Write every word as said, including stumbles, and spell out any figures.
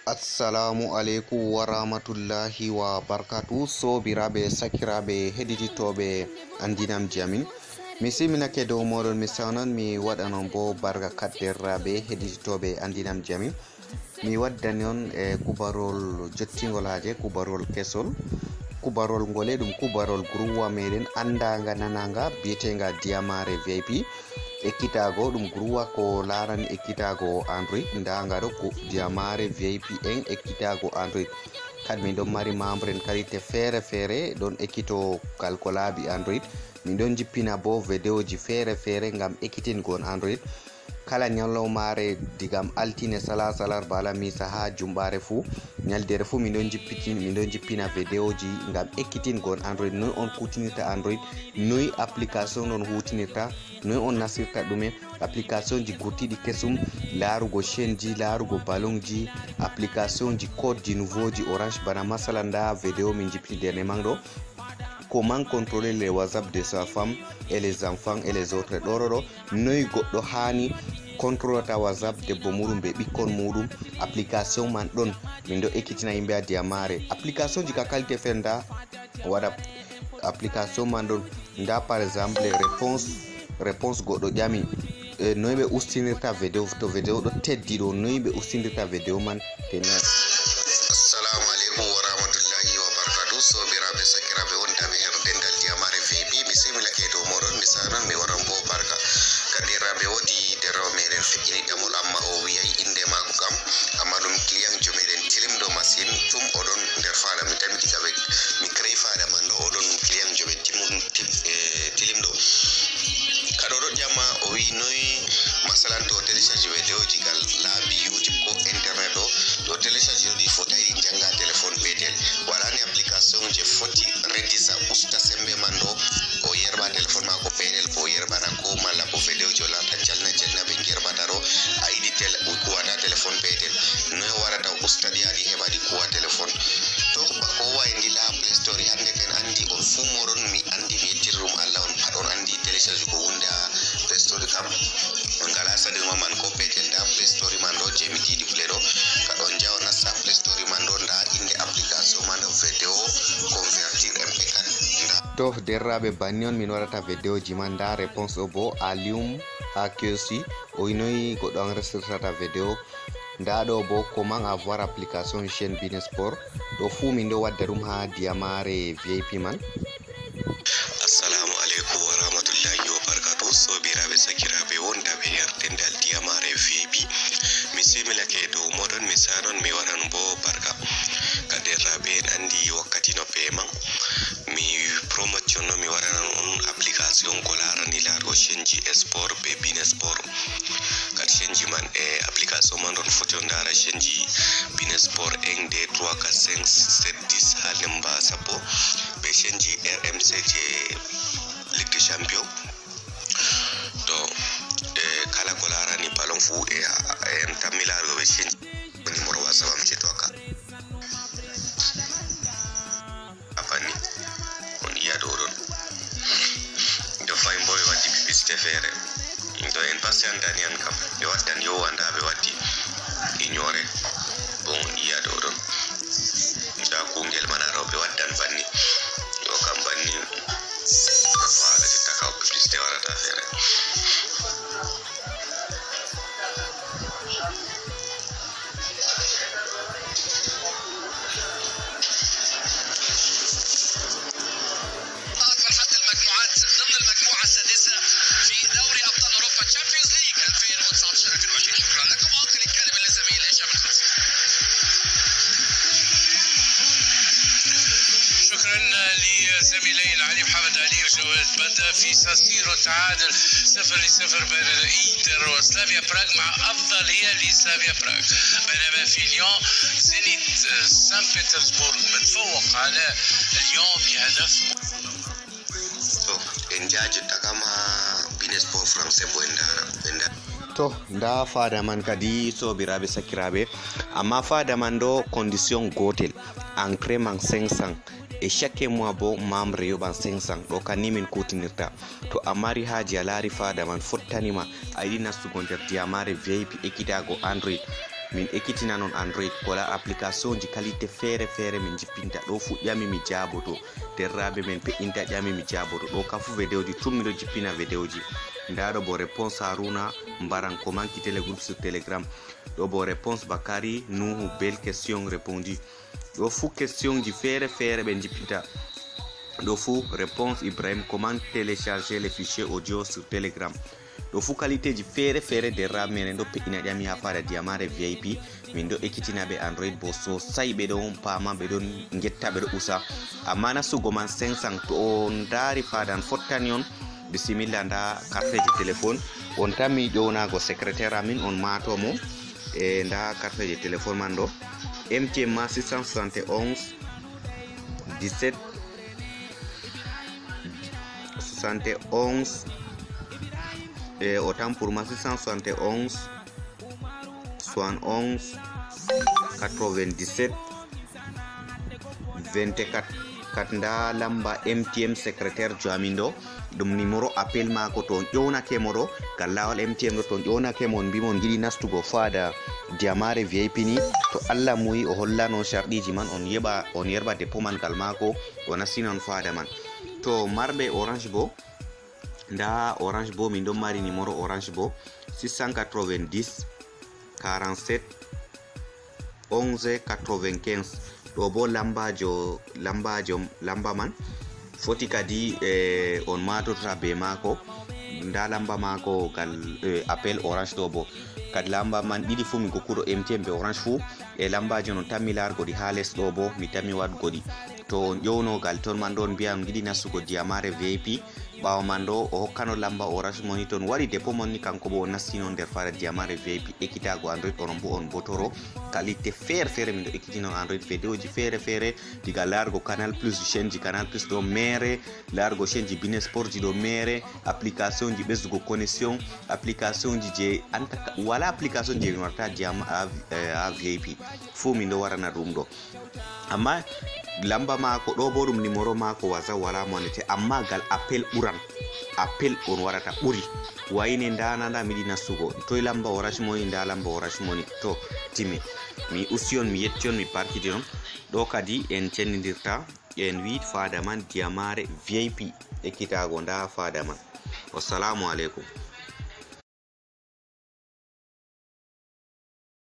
Assalamu alaikum wa rahmatullahi wa barakatuh. Sobiraɓe sakiraɓe heɗititoɓe andinam jamin mi siminake dow moɗon mi sawnan mi waɗanon bo barka kadderraɓe heɗititoɓe andinam jamin mi waddani on e kubarol jottingol haje kubarol kesol kubarol ngole ɗum kubarol grouwa meɗen andaga nanaga biyetenga Diyamare V I P ekkitago ɗum grouwa ko larani ekkitago Android ndaga ɗo ko Diyamare V I P en ekkitago Android kadi min ɗon mari membre en qualité feere feere ɗon ekkito kalko laabi Android min ɗon jippina bo vidéo ji feere feere ngam ekkitingon Android kala nyalawmare digam altine sala salar bala misa ha jumbare fu nyaldere fu min ɗon jippiti min ɗon jippina vidéo ji ngam ekkitingon Android noy on kutinirta Android noy application on hutinirta noy on nasirta ɗume application ji gurtiɗi kesum larugo chaîne ji larugo ballon ji application ji code ji nouveau ji Orange bana masala nda vidéo min jippiti dernier mangɗo comment contrôler les WhatsApp de sa femme et les enfants et les autres ɗoɗo noy goɗɗo hani contrôlata WhatsApp debbo muɗum be ɓikkon muɗum application man ɗon min ɗo ekkitina yimɓe a Diyamare application ji ka qualité feere nda waɗa application man ɗon nda par exemple réponse réponse goɗɗo ƴami e noy ɓe ustinirta vidéo to vidéo ɗo teddi ɗo noy ɓe ustinirta vidéo man tena. Assalamu alaikum wa rahmatullahi wa barakatuh. Sobiraɓe sakiraɓe wondaɓe her dendal Diyamare V I P mi similake dow moɗon mi sanan mi waran bo barka kadiraɓe wodi dero meɗen feƴƴini ɗamol amma o wiyay inde mako kam amma ɗum client jo meɗen tilimɗo masin tum oɗon nder fada mi tamiti kaɓe mi créé fada man ɗo oɗon client jo ɓe tilimɗo kaɗo ɗo ƴama o wi noy masalan to télécharge vidéo ji gal laabi YouTube ko internet ɗo to télécharge ɗi fotayi janga téléphone petel walani application je foti redisa usta sembe man ɗo o yerba téléphone mako petel ko yerbana ko malla ko vidéo jo lata jalna jalna ɓe yerbata ɗo a yiɗi kuwata téléphone petel noy warata usta ɗi aɗi heɓaɗi kuwa téléphone to bako wawi ndi la play store hande ken andi on fu moɗon mi andi mi yettirɗum Allah on pat on andi télécharge ko hunde a play store kam on ngala saɗima man ko petel nda play store man ɗo je mi tiɗi play ɗo kaɗon jawa nasta play store man ɗo nda inde application man ɗo vidéo convertir M P quatre nda to derraɓe banni on min waɗata vidéo ji man nda réponse o bo Alium ha Q C o noyi goɗɗo enregistrata vidéo nda ɗo bo comment avoir application chaîne business sport ɗo fu min ɗo wadda ɗum ha Diyamare V I P man. Assalamu alaikum wa rahmatullahi wa barakatuh. Sobiraɓe sakiraɓe wondaɓe her dendal Diyamare V I P mi similake dow moɗon mi sanon mi waɗan bo barka kaderraɓe en andi wakkati no peman mi promotion no mi waɗanan on application ko larani larugo chaîne ji sport be business sport kadi chaîne ji man e application man ɗon foti on dara chaîne ji business sport un deux trois quatre cinq sept dix ha lemba sappo be chaîne ji R M C je Ligue des Champions to e kala ko larani ballon fu e en tammi larugo be chaîne numéro WhatsApp am je toka afani on iya ɗo ɗon do fay boy waddi publicité feere do en patientani an kam ɓe waddan yowanda ɓe waddi ignore bon on iya ɗo ɗon nda kungel mana raw ɓe waddan banni yo kam banni ɗo faala jotta kaw publicité warata feere. زميلي علي محمد علي وجواد بدا في ساسيرو تعادل صفر لصفر بين الانتر وسلافيا براغ مع افضليه لسلافيا براغ بينما في ليون زينيت سان بطرسبورغ متفوق على اليوم بهدف en jajetta kam ha business sport français bo en dara to nda fada man kadi sobiraɓe sakiraɓe amma fada man ɗo condition gotel entrée man cinq cents e chaque mois bo membre yoɓan cinq cents ɗo kanni min kutinirta to a mari haji a laari fada man fottanima a yiɗi nastugo nder Diyamare V I P ekkitago Android min ekkitina non Android kola application ji qualité fere fere min jippinta ɗo fuɗɗiyami mi jaboto derraɓe men pe'inta ƴami mi jaboto ɗo kam fu vidéo ji tum miɗo jippina vidéo ji ndaɗo bo réponse Haruna mbaran ko manki télégroupe sur Telegram ɗo bo réponse Bakary Nuhu belle question répondu ɗo fu question ji fere fere ɓe jippinta ɗo fu réponse Ibrahim comment télécharger les fichiers audio sur Telegram ɗo fu qualité ji fere fere derraɓe men ɗo pe'ina ƴami ha fada Diamare V I P min ɗo ekkitinaɓe Android bo sosai ɓe ɗon pama ɓe ɗon getta ɓe ɗo usa amma nasugo man cinq cents to on dari fadan fottani on bisimilla nda carte ji téléphone on tammi ƴownago secrétaire amin on matomo e nda carte ji téléphone man ɗo M T N ma six cent soixante et onze dix-sept soixante et onze et autant pour ma six cent soixante et onze soixante et onze quatre-vingt-dix-sept vingt-quatre kat nda lamba M T N secrétaire joamin ɗo ɗum numéro appel mako to on ƴownakemo ɗo gal lawol M T N ɗo to on ƴownakemo on mbimo on giɗi nastugo fada Diamare V I P ni to Allah muyi o holla non sharɗiji man on yeɓa on yerɓa dépôt man gal mako o nastina on fada man to marɓe Orange bo nda Orange bo min ɗon mari numéro Orange bo six cent quatre-vingt-dix quarante-sept onze quatre-vingt-quinze ɗo bo lambajo lambajo lamba man foti kadi eh, on matota be mako nda lamba mako gal eh, appel Orange ɗo bo kadi lamba man ɗiɗi fu mi gokkuɗo M T N be Orange fu e lambajo non tammi largoɗi ha les ɗo bo mi tammi wadgoɗi to on ƴownogal ton man ɗo on mbiya on giɗi nastugo Diamare V I P ɓawo man ɗo o hokkano lamba Orange moni toon waɗi dépôt monni kanko bo o nastino nder fada Diamare V I P ekkitago Android onon bo on botoro qualité fere fere min ɗo ekkitino Android vidéo ji fere fere diga largo Canal Plus chaîne ji Canal Plus ɗo mere largo chaîne ji Bein Sport ji ɗo mere application ji ɓesdugo connexion application ji je anta wala application je min warta Diama ha V I P fu min ɗo warana ɗum ɗo amma lamba mako ɗo bo ɗum numéro mako wasa wala monete amma gal appel ɓuran appel on warata ɓuri wayne ndananda miɗi nastugo toye lamba Orange moni nda lamba Orange moni to timi mi usti on mi yetti on mi parkiti on ɗo kadi en cendidirta en wi fada man Diamare V I P ekkitago nda fada man wassalamu aleykum.